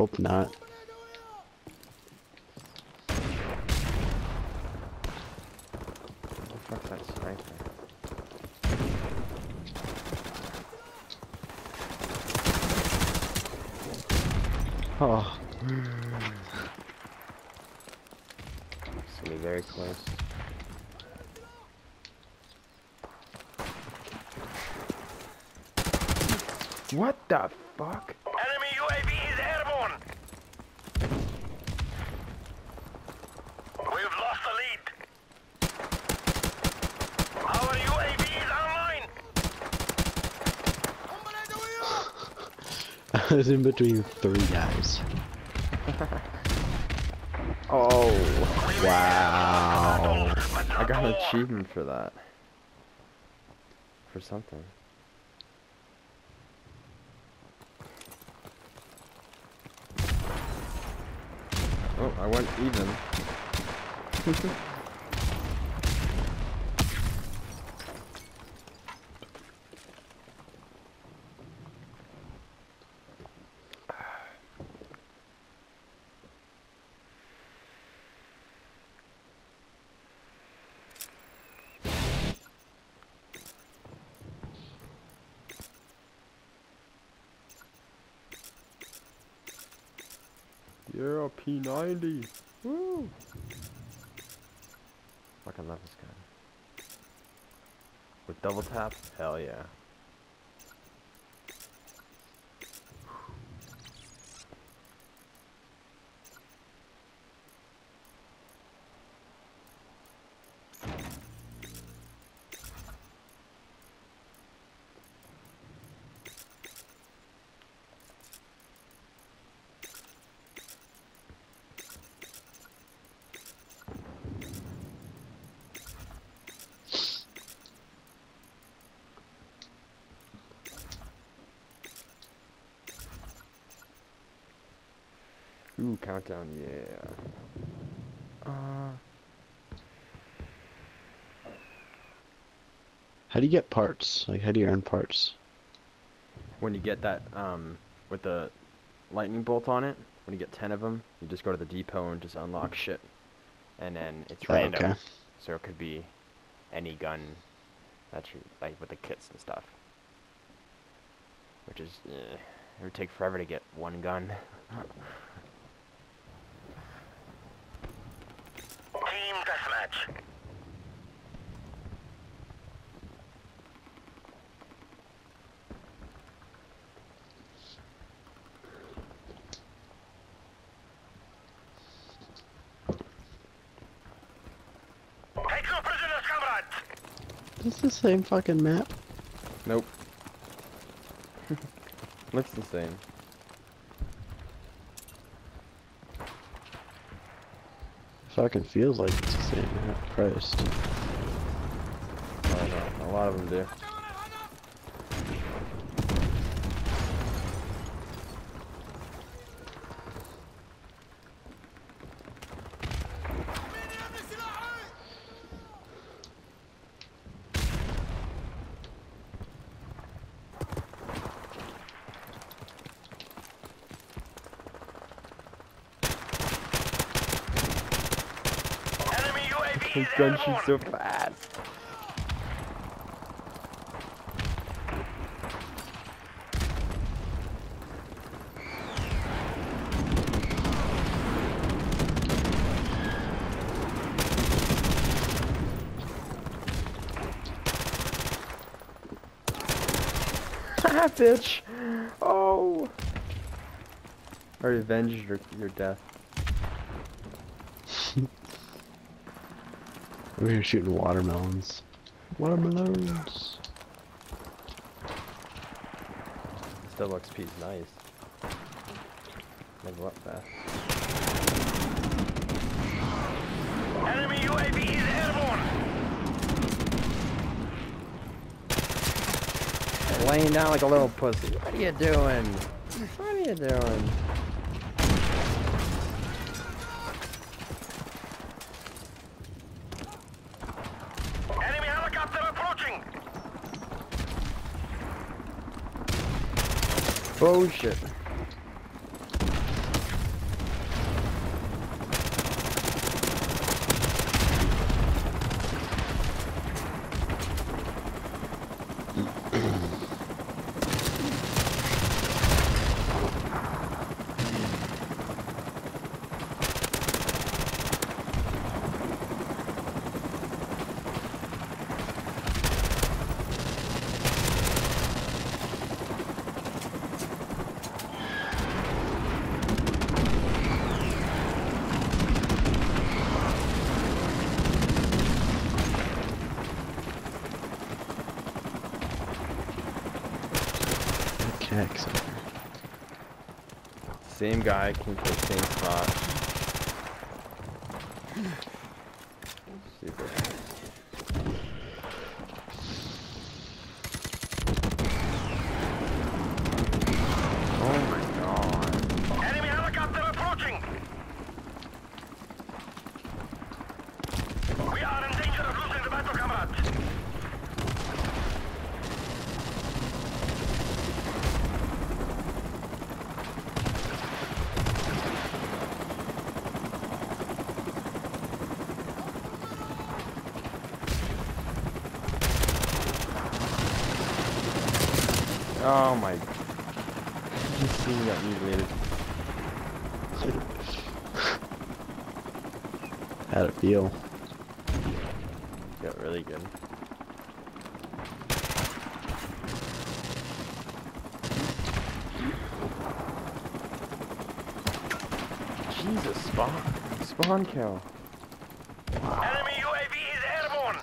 Hope not. What the fuck's that sniper? Oh. It's gonna be very close. What the fuck? Enemy UAV is airborne. We've lost the lead. Our UAV is online. I was in between 3 guys. Oh, Wow. I got an achievement for that. For something. Oh, I went even. Yeah, P90. Woo! Fucking love this guy. With double tap? Hell yeah. Ooh, countdown, yeah. How do you get parts? Like, how do you earn parts? When you get that, with the lightning bolt on it, when you get 10 of them, you just go to the depot and just unlock shit. And then it's Oh, random. okay. So it could be any gun that you, like, with the kits and stuff. Which is, it would take forever to get one gun. Team deathmatch. Take no prisoners, comrades. Is this the same fucking map? Nope. Looks the same. Fucking feels like it's the same map. Christ. I don't know. A lot of them do. Enemy UAV His is gun airborne. shoots so fast. Ah, bitch! Oh! I already avenged your death. We're here shooting watermelons. Watermelons. Still looks piece nice. Level up fast. Enemy UAV is airborne. Laying down like a little pussy. What are you doing? What are you doing? Enemy helicopter approaching. Oh shit. heck's over? Same guy came to the same spot. Super. Oh my god. Enemy helicopter approaching. We are in danger of losing the battle, comrades. Oh my. Just seeing me got mutilated. How'd it feel? Got really good. Jesus, spawn kill. Enemy UAV is airborne.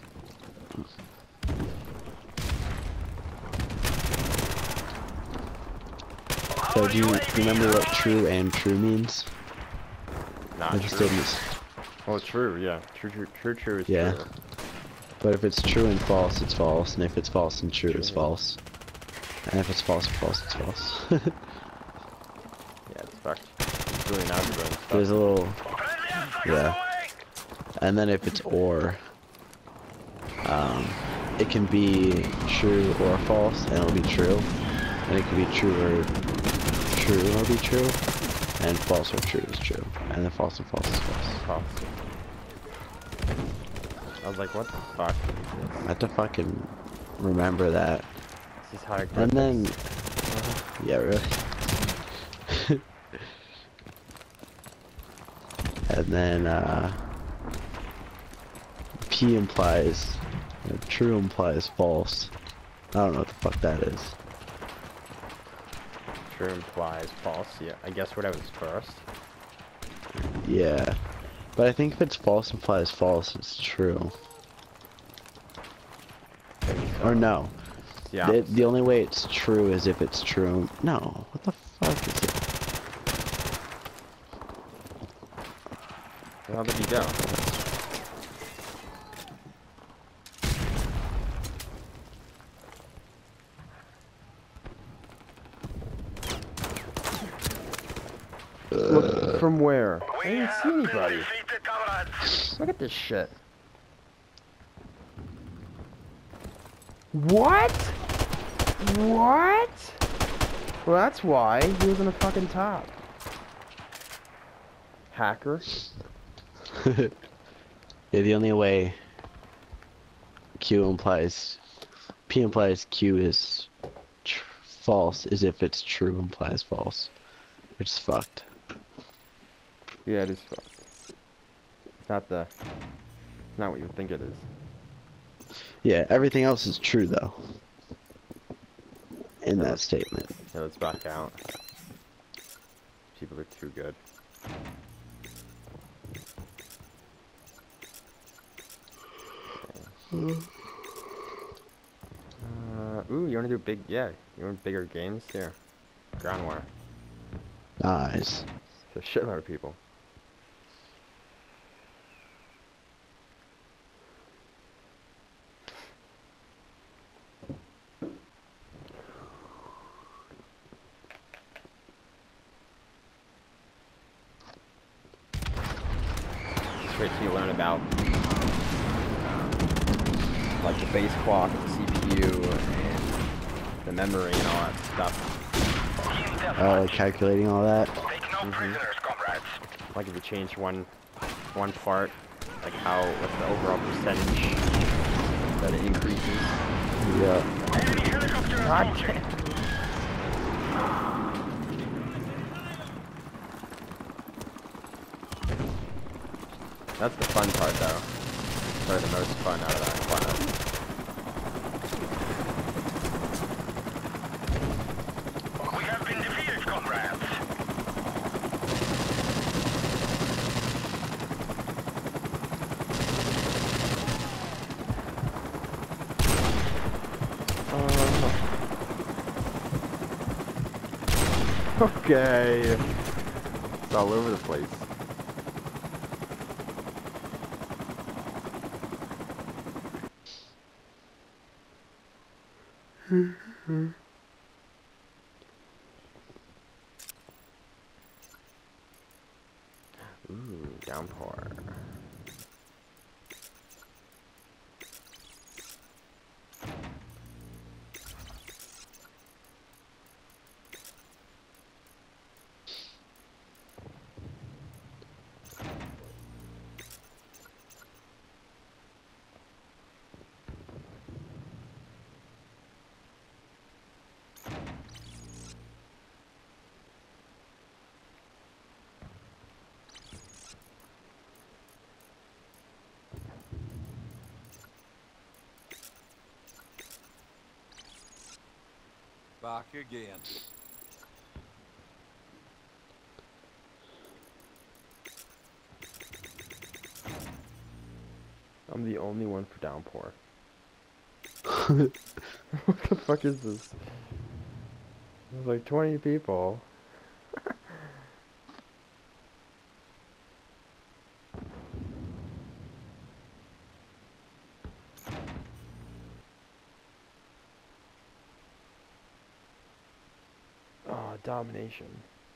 So Our do you UAV remember is what online. true and true means? Not I just true. didn't. Oh, true, yeah. True is Yeah. true. But if it's true and false, it's false. And if it's false and true, it's True. false. And if it's false and false, it's false. Yeah, it's fucked. It's really an algebra and stuff. There's a little... Friendly airstrike Yeah. on the way. And then if it's or, it can be true or false, and it'll be true. And it can be true or be true. And false or true is true. And then false and false is false. False. I was like, what the fuck? I have to fucking remember that. This is how I And then... Yeah, really. And then, P implies... true implies false. I don't know what the fuck that is. True implies false. Yeah, I guess whatever's first. Yeah. But I think if it's false implies false, it's true. Maybe so. Or no. Yeah. The only way it's true is if it's true. No. What the fuck is it? How did he go? Look, from where? I We didn't have see been anybody. defeated, comrades. Look at this shit. What? What? Well, that's why he was on the fucking top. Hacker. Yeah, the only way P implies Q is false is if it's true implies false. Which is fucked. Yeah, it is fucked. It's not what you think it is. Yeah, everything else is true though. In that statement. Yeah, let's back out. People are too good. Ooh, you wanna do big? Yeah, you want bigger games? Here, Ground War. Nice. It's a shitload of people. It's great to learn about like the base clock, the CPU, and the memory and all that stuff. Oh, calculating all that. Take no prisoners, comrades. Like if you change one part, like what's the overall percentage that it increases. Yeah. Enemy helicopter God approaching. damn. That's the fun part though. Probably the most fun out of that class. We have been defeated, comrades. Okay. It's all over the place. Ooh, downpour. Back again. I'm the only one for downpour. What the fuck is this? There's like 20 people. Oh, domination.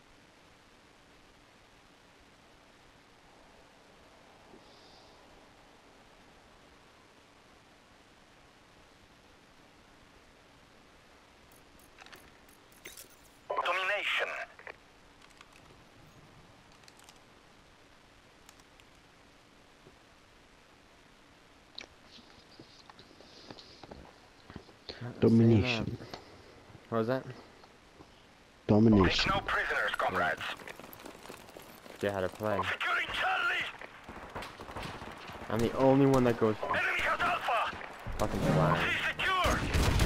Domination. Domination. What was that? Take Domination. no prisoners, comrades. Yeah, how to play. Securing Charlie. I'm the only one that goes Enemy has Alpha. fucking flying. C secure.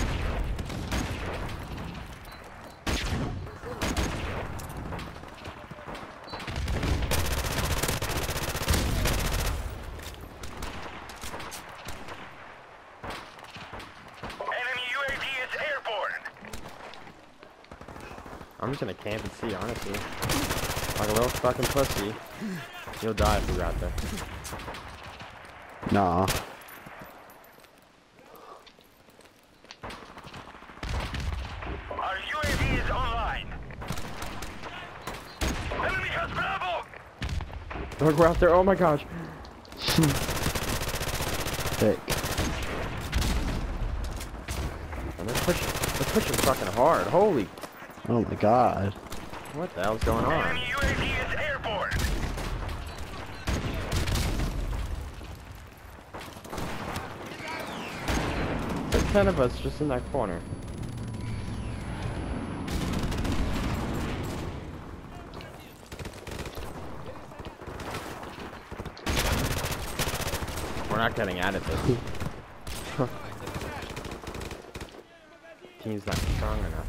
Enemy UAV is airborne. I'm just gonna camp and see, honestly. Like a little fucking pussy. You'll die if you're out there. Nah. Our UAV is online. Enemy has Bravo. Look, we're out there. Oh my gosh. Thick. And they're pushing fucking hard. Holy, Oh my god. what the hell's going on? Enemy UAV is airborne. There's 10 of us just in that corner. We're not getting out of this. Team's not strong enough.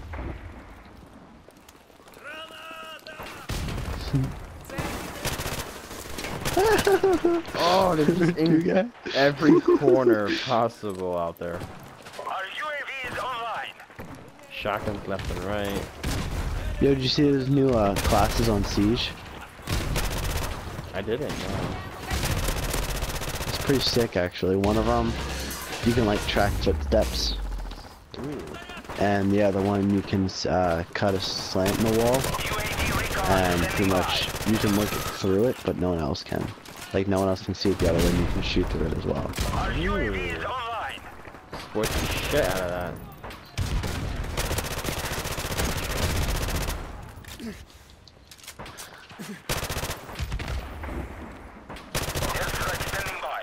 Oh, they're just in every corner possible out there. Our UAV is online. Shotguns left and right. Yo, did you see those new classes on Siege? I didn't know. It's pretty sick actually. One of them, you can like track footsteps. Ooh. And the other one, you can cut a slant in the wall. UAV recon And pretty standing much, you can look through it, but no one else can. Like, no one else can see it the other way, and you can shoot through it as well. by. Our UAV is online. Exploit the shit out of that. Airstrike standing by.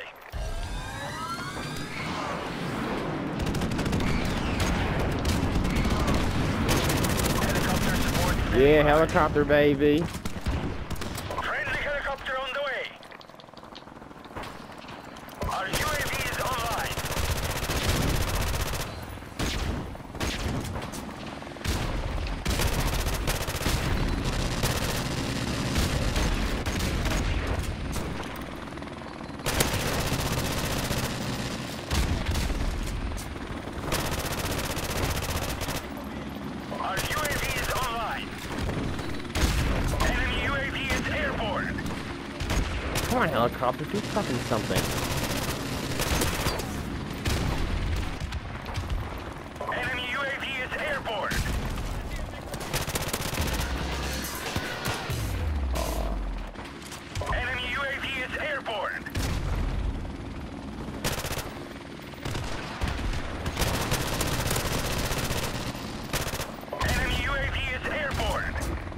Helicopter support standing Yeah, by. helicopter baby. Friendly helicopter on the way. Our UAV is online. Our UAV is online. on, helicopter, do fucking something. Enemy UAV is airborne. Enemy UAV is airborne. Enemy UAV is airborne.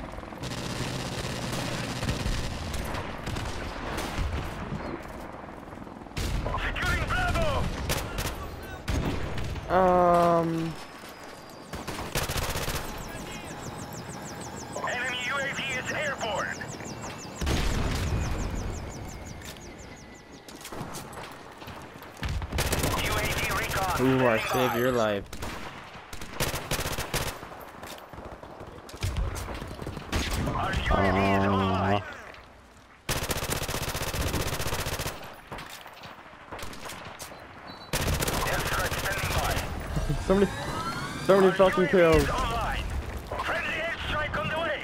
Securing Bravo. Enemy UAV is airborne. UAV recon. Ooh, I standing saved by. your life. Our UAV is online. Airstrike standing by. So many fucking UAV kills. is online. Friendly airstrike on the way.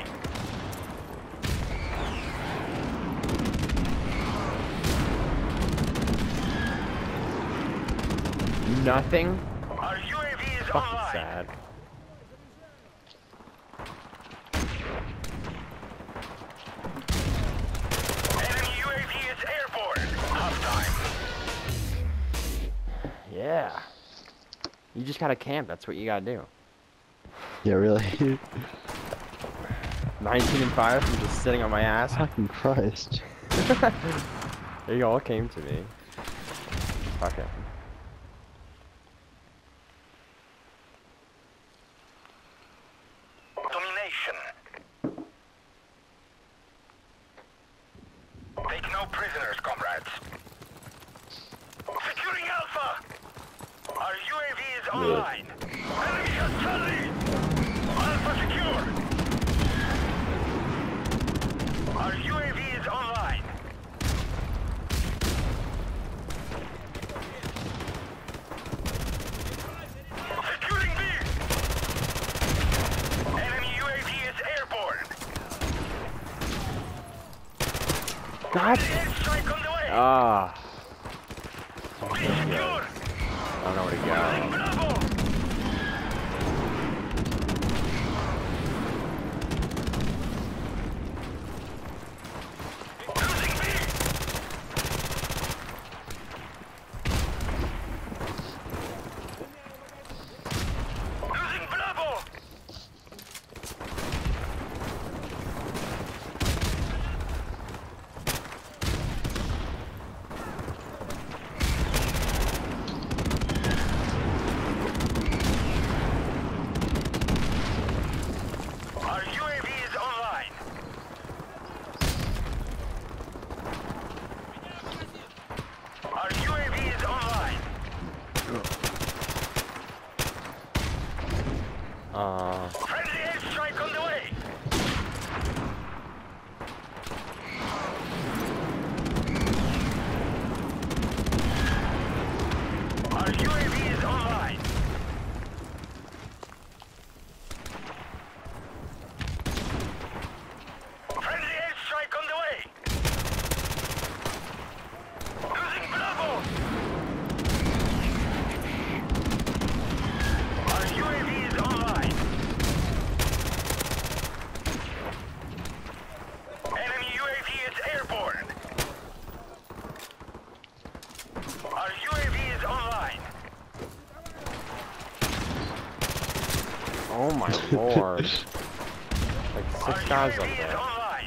Nothing? Our UAV is Fucking online. sad. Enemy UAV is airborne. Half time. Yeah. You just gotta camp, that's what you gotta do. Yeah, really. 19 and 5 from just sitting on my ass. Fucking Christ. They all came to me. Fuck it. Domination. Take no prisoners, comrades. Securing Alpha. Our UAV is online. Enemy has Charlie. Alpha secure. Our UAV is online. Securing B. Enemy UAV is airborne. God. Airstrike on the way. Ah. Be secure. I don't know where to go. Bravo. Losing B. Losing Bravo. Our UAV is online. Our UAV is online. Friendly airstrike on the way. Our UAV is online. Friendly airstrike on the way. Losing Bravo. Our UAV is online. Enemy UAV is airborne. Our UAV is online. Oh my lord. Like Our 6 guys up UAV is there. online.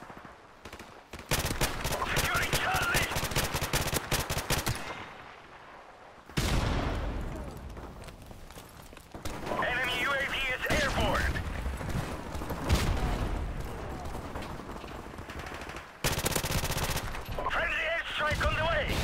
Securing Charlie. Enemy UAV is airborne. Friendly airstrike on the way.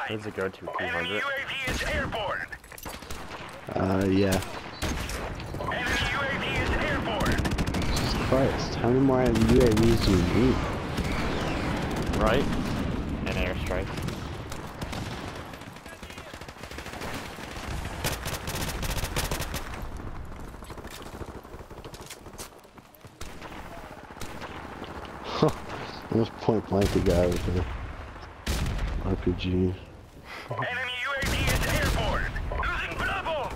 Where does it go to? Enemy 200? UAV is airborne. Yeah. Enemy UAV is airborne. Jesus Christ, how many more UAVs do you need? Right? And airstrikes. Almost point blank the guy with the RPG. Enemy UAV is airborne. Losing Bravo.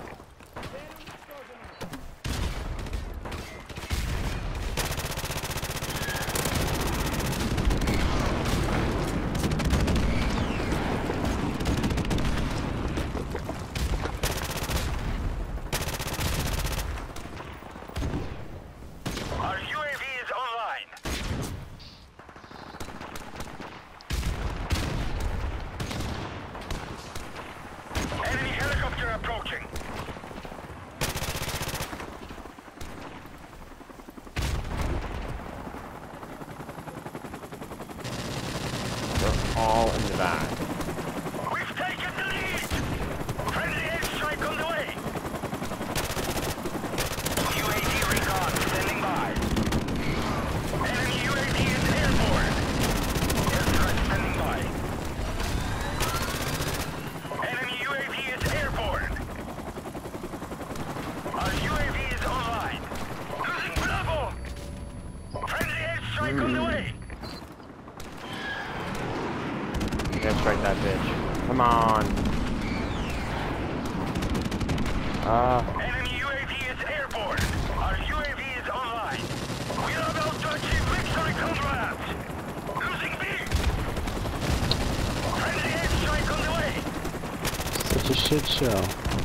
Our UAV is online. Enemy helicopter approaching. They're all in the back. We've taken the lead. Friendly airstrike on the way. UAV recon standing by. Enemy UAV is airborne. Airstrike standing by. Enemy UAV is airborne. Our UAV is online. Losing Bravo. Friendly airstrike on the way. Airstrike that bitch. Come on. Enemy UAV is airborne. Our UAV is online. We are about to achieve victory, comrades. Losing B. Friendly airstrike on the way. Such a shit show.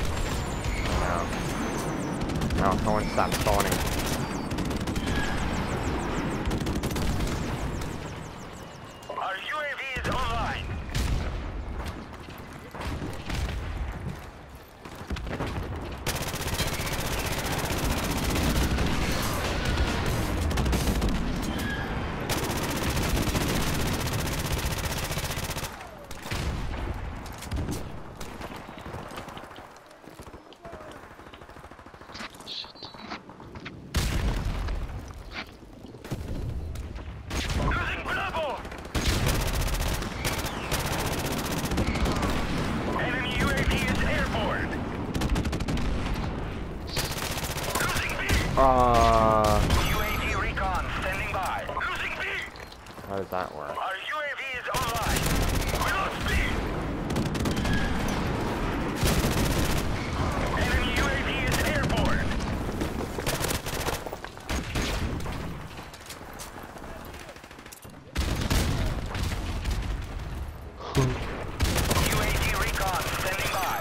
No, no one stop spawning. Our UAV is online. Losing Bravo. Enemy UAV is airborne. Losing B. UAV recon standing by. Losing B. How does that work? Our UAV is online. We lost B. Enemy UAV is airborne. UAV recon standing by.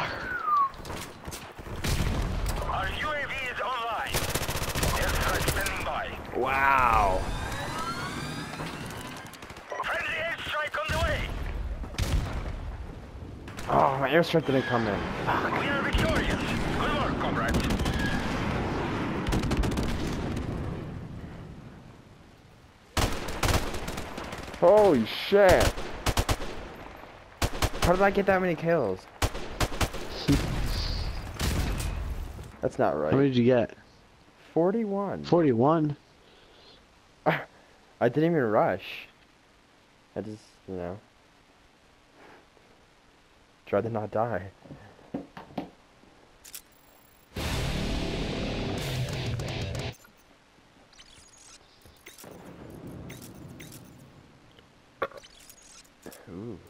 Our UAV is online. Airstrike standing by. Wow. Friendly airstrike on the way. Oh, my airstrike didn't come in. We are victorious. Good work, comrades. Holy shit. How did I get that many kills? That's not How right. many did you get? 41. 41. I didn't even rush. I just, you know, tried to not die. Ooh.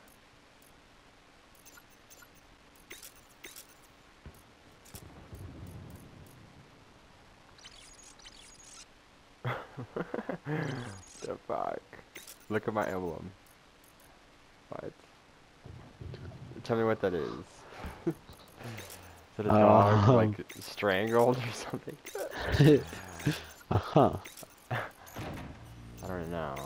The fuck? Look at my emblem. What? Tell me what that is. Is it a dog like strangled or something? Uh-huh. I don't know.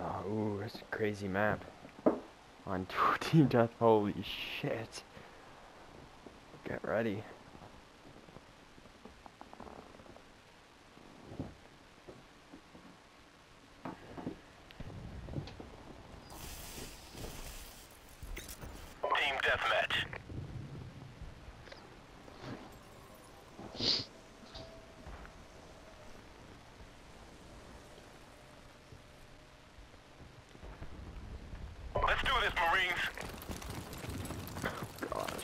Oh, ooh, that's a crazy map. On Team Death, holy shit. Get ready. Team deathmatch. Let's do this, Marines. Gosh.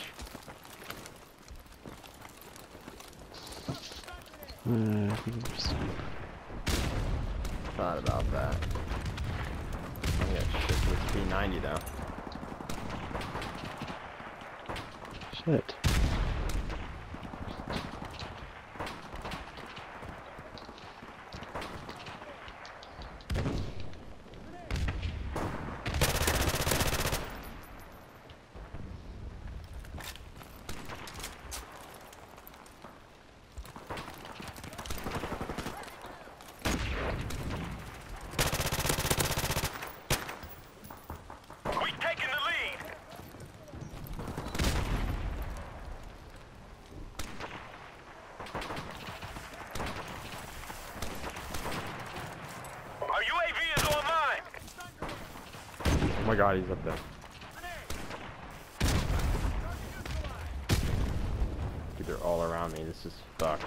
Thought about that. I got shit with P90 though. Shit. We've taken the lead. Our UAV is online. Oh my god, he's up there. Dude, they're all around me. This is fucked.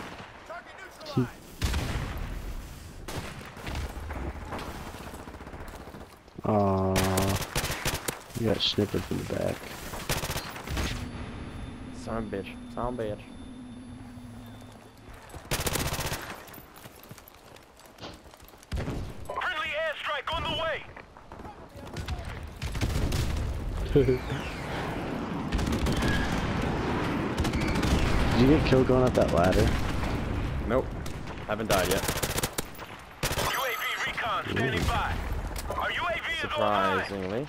You got snippered from the back. Son of a bitch. Son of a bitch. Friendly airstrike on the way. Did you get killed going up that ladder? Nope. Haven't died yet. UAV recon standing by. Our UAV is online. Surprisingly.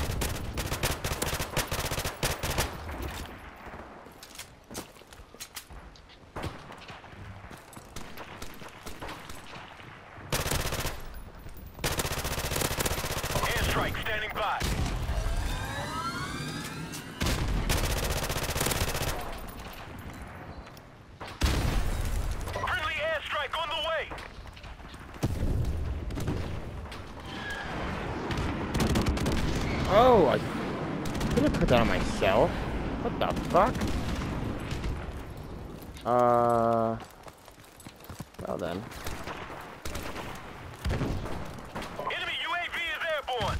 Airstrike standing by. Friendly airstrike on the way. Oh, I could have put that on myself. What the fuck? Well then. Enemy UAV is airborne.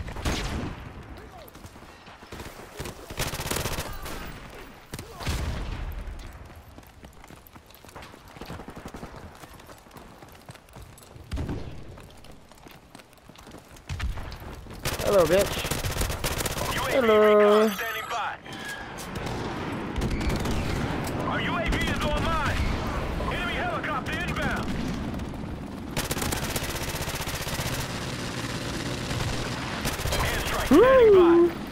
Hello, bitch. UAV Hello. recon standing by. Our UAV is online. Enemy helicopter inbound. Airstrike standing by.